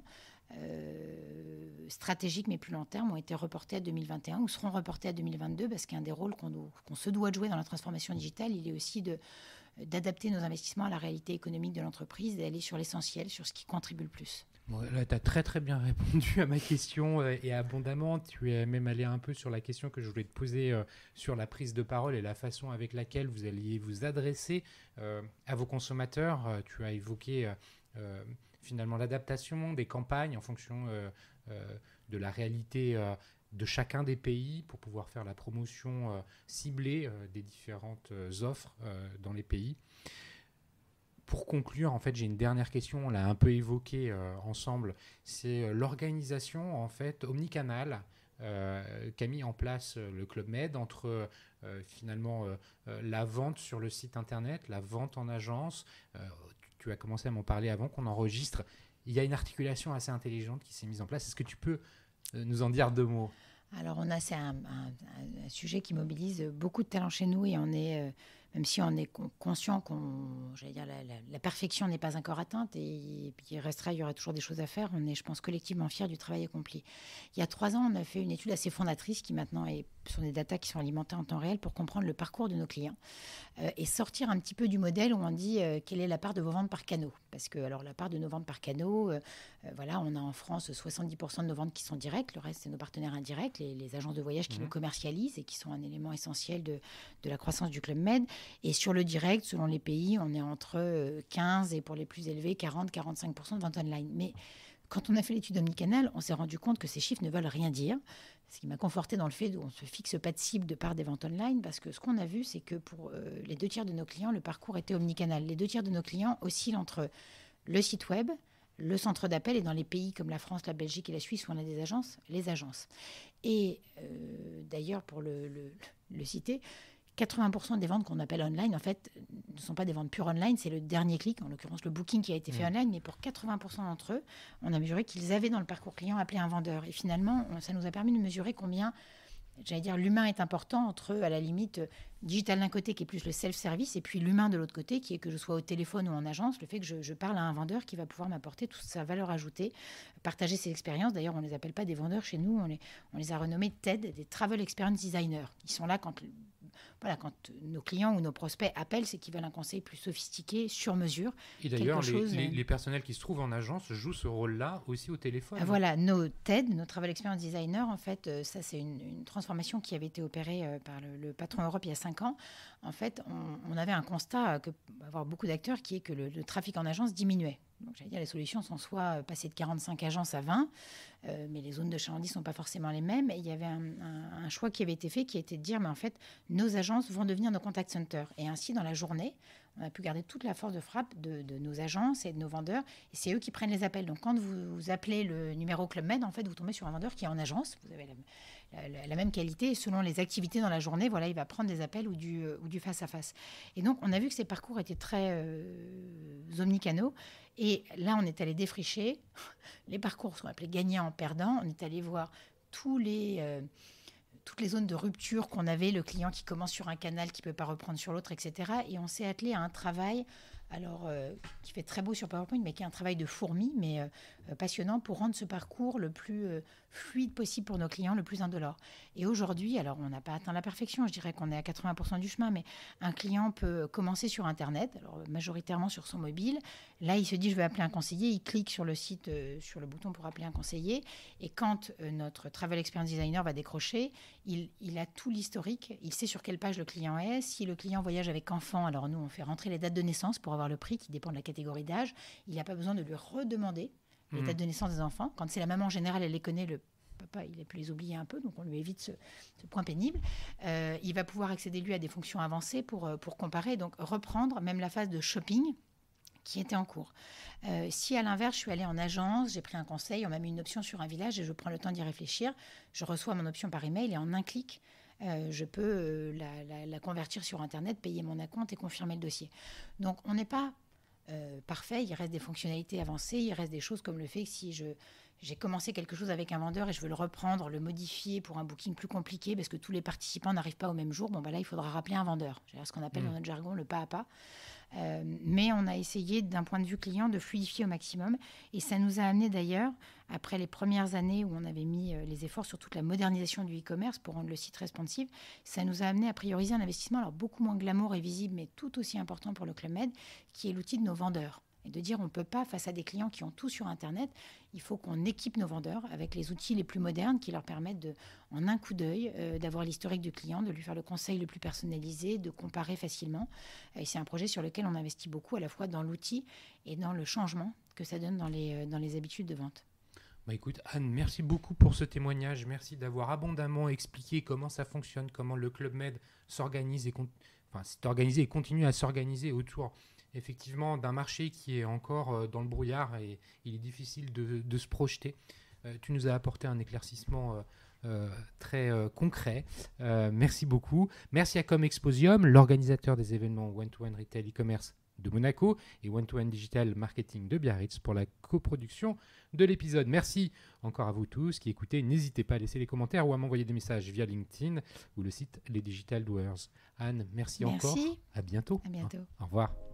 Euh, stratégiques mais plus long terme ont été reportés à deux mille vingt et un ou seront reportés à deux mille vingt-deux parce qu'un des rôles qu'on, nous, qu'on se doit de jouer dans la transformation digitale, il est aussi de, d'adapter nos investissements à la réalité économique de l'entreprise, d'aller sur l'essentiel, sur ce qui contribue le plus. Bon, là, tu as très très bien répondu à ma question euh, et abondamment. Tu es même allé un peu sur la question que je voulais te poser euh, sur la prise de parole et la façon avec laquelle vous alliez vous adresser euh, à vos consommateurs. Euh, tu as évoqué euh, euh, finalement l'adaptation des campagnes en fonction euh, euh, de la réalité euh, de chacun des pays pour pouvoir faire la promotion euh, ciblée euh, des différentes euh, offres euh, dans les pays. Pour conclure, en fait, j'ai une dernière question, on l'a un peu évoqué euh, ensemble, c'est euh, l'organisation en fait omnicanale euh, qu'a mis en place euh, le Club Med entre euh, finalement euh, euh, la vente sur le site internet, la vente en agence. Euh, tu, tu as commencé à m'en parler avant qu'on enregistre. Il y a une articulation assez intelligente qui s'est mise en place. Est-ce que tu peux euh, nous en dire deux mots ? Alors, on a, c'est un, un, un sujet qui mobilise beaucoup de talents chez nous et on est, euh, même si on est conscient qu'on, j'allais dire, la, la, la perfection n'est pas encore atteinte et, et puis il restera, il y aura toujours des choses à faire. On est, je pense, collectivement fiers du travail accompli. Il y a trois ans, on a fait une étude assez fondatrice qui maintenant est sur des datas qui sont alimentées en temps réel pour comprendre le parcours de nos clients euh, et sortir un petit peu du modèle où on dit euh, quelle est la part de vos ventes par canaux. Parce que alors la part de nos ventes par canaux, euh, euh, voilà, on a en France soixante-dix pour cent de nos ventes qui sont directes, le reste c'est nos partenaires indirects, les, les agences de voyage qui mmh. nous commercialisent et qui sont un élément essentiel de, de la croissance du Club Med. Et sur le direct, selon les pays, on est entre quinze et pour les plus élevés, quarante à quarante-cinq pour cent de ventes online. Mais quand on a fait l'étude omnicanal, on s'est rendu compte que ces chiffres ne veulent rien dire. Ce qui m'a conforté dans le fait qu'on ne se fixe pas de cible de part des ventes online, parce que ce qu'on a vu, c'est que pour euh, les deux tiers de nos clients, le parcours était omnicanal. Les deux tiers de nos clients oscillent entre le site web, le centre d'appel, et dans les pays comme la France, la Belgique et la Suisse où on a des agences, les agences. Et euh, d'ailleurs, pour le, le, le citer, quatre-vingts pour cent des ventes qu'on appelle online, en fait, ne sont pas des ventes pures online, c'est le dernier clic, en l'occurrence le booking qui a été fait mmh. online, mais pour quatre-vingts pour cent d'entre eux, on a mesuré qu'ils avaient dans le parcours client appelé un vendeur. Et finalement, on, ça nous a permis de mesurer combien, j'allais dire, l'humain est important entre, à la limite, digital d'un côté qui est plus le self-service, et puis l'humain de l'autre côté qui est que je sois au téléphone ou en agence, le fait que je, je parle à un vendeur qui va pouvoir m'apporter toute sa valeur ajoutée, partager ses expériences. D'ailleurs, on ne les appelle pas des vendeurs chez nous, on les, on les a renommés T E D, des Travel Experience Designers. Ils sont là quand... Voilà, quand nos clients ou nos prospects appellent, c'est qu'ils veulent un conseil plus sophistiqué, sur mesure. Et d'ailleurs, les, chose... les, les personnels qui se trouvent en agence jouent ce rôle-là aussi au téléphone. Ah, voilà, nos T E D, nos Travel Experience Designers, en fait, euh, ça c'est une, une transformation qui avait été opérée euh, par le, le patron Europe il y a cinq ans. En fait, on, on avait un constat, que avoir beaucoup d'acteurs, qui est que le, le trafic en agence diminuait. Donc, j'allais dire, les solutions sont soit passer de quarante-cinq agences à vingt, euh, mais les zones de chalandise ne sont pas forcément les mêmes. Et il y avait un, un, un choix qui avait été fait, qui était de dire, mais en fait, nos agences vont devenir nos contact centers. Et ainsi, dans la journée, on a pu garder toute la force de frappe de, de nos agences et de nos vendeurs. Et c'est eux qui prennent les appels. Donc, quand vous, vous appelez le numéro Club Med, en fait, vous tombez sur un vendeur qui est en agence. Vous avez la, la, la même qualité. Et selon les activités dans la journée, voilà, il va prendre des appels ou du, ou du face-à-face. Et donc, on a vu que ces parcours étaient très euh, omnicanaux. Et là, on est allé défricher. Les parcours sont appelés gagnants-perdants. On est allé voir tous les, euh, toutes les zones de rupture qu'on avait, le client qui commence sur un canal, qui ne peut pas reprendre sur l'autre, et cetera. Et on s'est attelé à un travail, alors, euh, qui fait très beau sur PowerPoint, mais qui est un travail de fourmi, mais euh, passionnant, pour rendre ce parcours le plus euh, fluide possible pour nos clients, le plus indolore. Et aujourd'hui, alors on n'a pas atteint la perfection, je dirais qu'on est à quatre-vingts pour cent du chemin, mais un client peut commencer sur Internet, alors majoritairement sur son mobile. Là, il se dit, je vais appeler un conseiller, il clique sur le site, euh, sur le bouton pour appeler un conseiller, et quand euh, notre Travel Experience Designer va décrocher, il, il a tout l'historique, il sait sur quelle page le client est. Si le client voyage avec enfant, alors nous, on fait rentrer les dates de naissance pour avoir le prix qui dépend de la catégorie d'âge. Il n'a pas besoin de lui redemander les mmh. dates de naissance des enfants. Quand c'est la maman, en général, elle les connaît, le papa, il a pu les oublier un peu, donc on lui évite ce, ce point pénible. Euh, il va pouvoir accéder, lui, à des fonctions avancées pour, pour comparer, donc reprendre même la phase de shopping qui était en cours. Euh, si à l'inverse, je suis allée en agence, j'ai pris un conseil, on m'a mis une option sur un village et je prends le temps d'y réfléchir, je reçois mon option par email et en un clic, euh, je peux euh, la, la, la convertir sur Internet, payer mon acompte et confirmer le dossier. Donc, on n'est pas euh, parfait, il reste des fonctionnalités avancées, il reste des choses comme le fait que si je... J'ai commencé quelque chose avec un vendeur et je veux le reprendre, le modifier pour un booking plus compliqué parce que tous les participants n'arrivent pas au même jour. Bon, bah là, il faudra rappeler un vendeur. C'est ce qu'on appelle mmh. dans notre jargon le pas à pas. Euh, mais on a essayé, d'un point de vue client, de fluidifier au maximum. Et ça nous a amené d'ailleurs, après les premières années où on avait mis euh, les efforts sur toute la modernisation du e-commerce pour rendre le site responsive, ça nous a amené à prioriser un investissement, alors beaucoup moins glamour et visible, mais tout aussi important pour le Club Med, qui est l'outil de nos vendeurs. Et de dire on ne peut pas, face à des clients qui ont tout sur Internet, il faut qu'on équipe nos vendeurs avec les outils les plus modernes qui leur permettent, de, en un coup d'œil, euh, d'avoir l'historique du client, de lui faire le conseil le plus personnalisé, de comparer facilement. Et c'est un projet sur lequel on investit beaucoup, à la fois dans l'outil et dans le changement que ça donne dans les, dans les habitudes de vente. Bah écoute, Anne, merci beaucoup pour ce témoignage. Merci d'avoir abondamment expliqué comment ça fonctionne, comment le Club Med s'organise et, con- enfin, s'est organisé et continue à s'organiser autour effectivement d'un marché qui est encore euh, dans le brouillard et il est difficile de, de se projeter. Euh, tu nous as apporté un éclaircissement euh, euh, très euh, concret. Euh, merci beaucoup. Merci à Comexposium, l'organisateur des événements One-to-One Retail e-commerce de Monaco et One-to-One Digital Marketing de Biarritz pour la coproduction de l'épisode. Merci encore à vous tous qui écoutez. N'hésitez pas à laisser les commentaires ou à m'envoyer des messages via LinkedIn ou le site Les Digital Doers. Anne, merci, Merci. encore. À bientôt. À bientôt. Au revoir.